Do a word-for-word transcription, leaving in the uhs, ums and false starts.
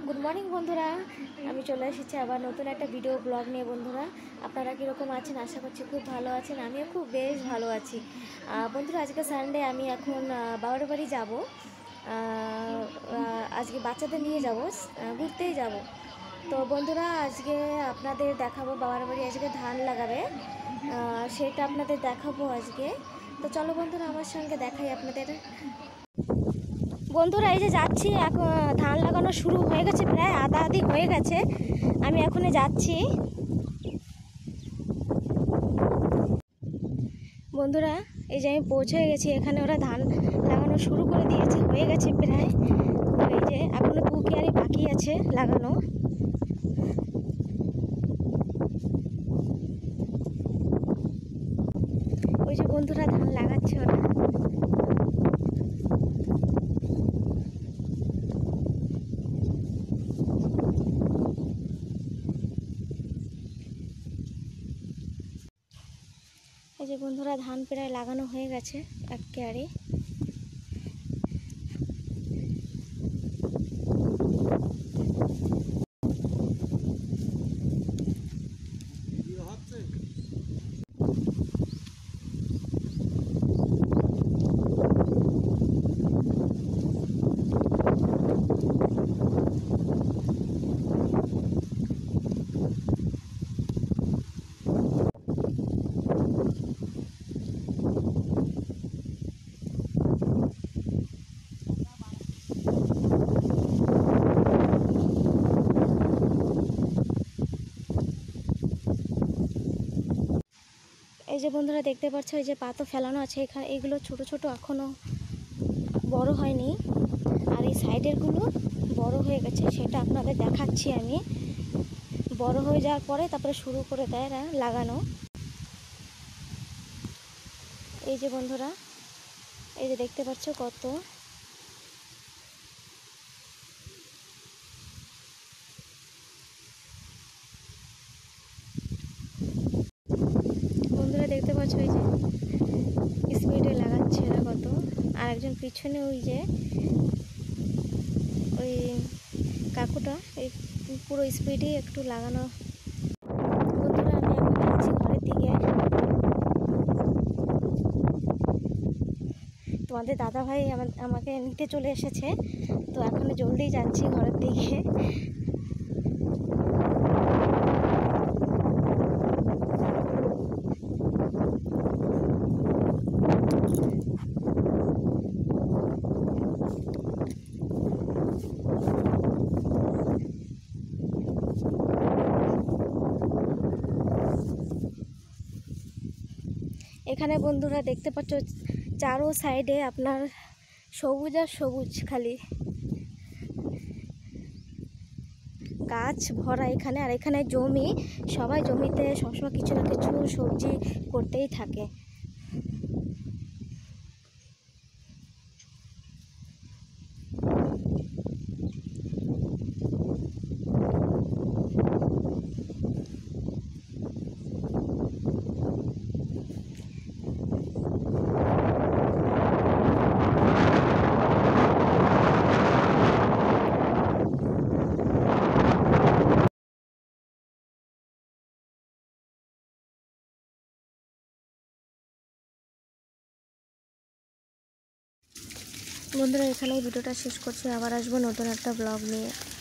Good morning বন্ধুরা, আমি চলে এসেছি আবার নতুন একটা ভিডিও ব্লগ নিয়ে। বন্ধুরা, আপনারা কীরকম আছেন? আশা করছি খুব ভালো আছেন। আমিও খুব বেশ ভালো আছি। বন্ধুরা, আজকে সানডে, আমি এখন বাবার বাড়ি যাব। আজকে বাচ্চাদের নিয়ে যাব, ঘুরতেই যাব। তো বন্ধুরা, আজকে আপনাদের দেখাবো বাবার বাড়ি আজকে ধান লাগাবে, সেটা আপনাদের দেখাবো আজকে। তো চলো বন্ধুরা, আমার সঙ্গে দেখাই আপনাদের। বন্ধুরা, এই যে যাচ্ছি, এখন ধান লাগানো শুরু হয়ে গেছে, প্রায় আধা আধি হয়ে গেছে। আমি এখনই যাচ্ছি। বন্ধুরা, এই যে আমি পৌঁছে গেছি এখানে, ওরা ধান লাগানো শুরু করে দিয়েছে, হয়ে গেছে প্রায়। এই যে এখনো দু কিয়ারি বাকি আছে লাগানো। ওই যে বন্ধুরা, ধান লাগাচ্ছে ওরা। এই যে বন্ধুরা, ধান প্রায় লাগানো হয়ে গেছে এক কেয়ারি। এই যে বন্ধুরা, দেখতে পাচ্ছ, এই যে পাতা ফেলানো আছে এখানে, এগুলো ছোট ছোট এখনো বড় হয়নি। আর এই সাইডেরগুলো বড় হয়ে গেছে, সেটা আপনাদের দেখাচ্ছি আমি। বড় হয়ে যাওয়ার পরে তারপরে শুরু করে দেয় লাগানো। এই যে বন্ধুরা, এই যে দেখতে পাচ্ছ কত। বন্ধুরা, দেখতে পাচ্ছ, এই যে স্পিডে লাগাচ্ছে এরা কত। আর একজন পিছনে, ওই যে ওই কাকুটা, এই পুরো স্পিডে একটু লাগানো। বন্ধুরা, আমি এখন যাচ্ছি ঘরের দিকে। তোমাদের দাদা ভাই আমাকে নিতে চলে এসেছে, তো এখন জলদি যাচ্ছি ঘরের দিকে। এখানে বন্ধুরা দেখতে পাচ্ছ, চারো সাইডে আপনার সবুজ আর সবুজ, খালি গাছ ভরা এখানে। আর এখানে জমি, সবাই জমিতে সবসময় কিছু না কিছু সবজি করতেই থাকে। বন্ধুরা, এখানেই ভিডিওটা শেষ করছি। আবার আসবো নতুন একটা ব্লগ নিয়ে।